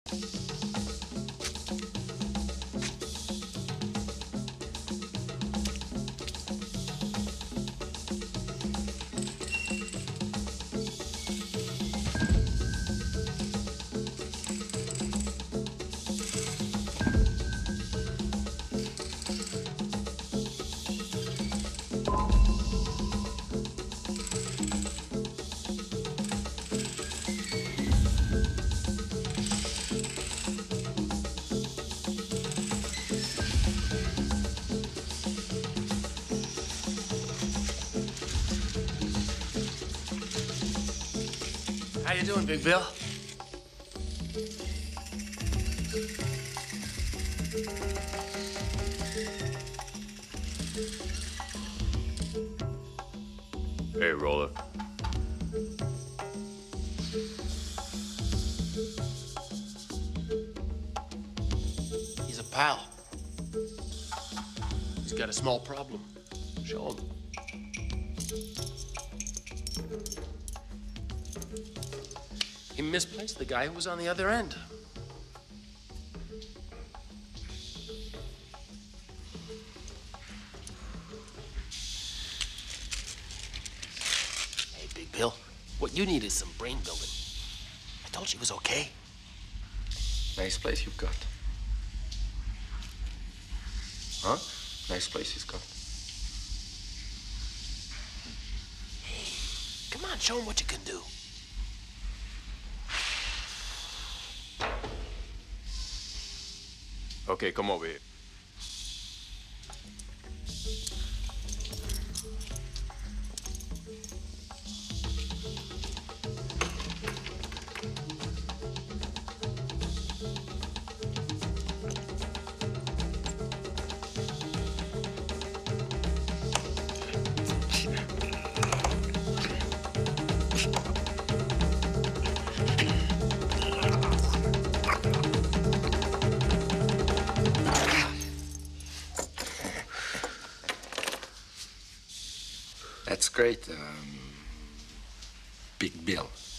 How you doing, Big Bill? Hey, Roller. He's a pal. He's got a small problem. Show him. He misplaced the guy who was on the other end. Hey, Big Bill, what you need is some brain building. I told you it was okay. Nice place you've got. Huh? Nice place he's got. Hey, come on, show him what you can do. Okay, come over here. That's great, Big Bill.